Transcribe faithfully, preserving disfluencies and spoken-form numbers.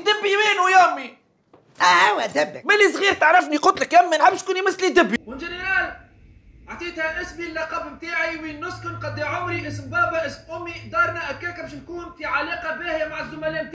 دبي وينو يا امي؟ اه هو دبك ملي صغير تعرفني قلت لك يا امي نحب شكون يمثلي دبي. والجنرال اعطيتها اسمي اللقب نتاعي وين نسكن قد عمري اسم بابا اسم امي دارنا هكاك باش نكون في علاقه باهيه مع الزملاء.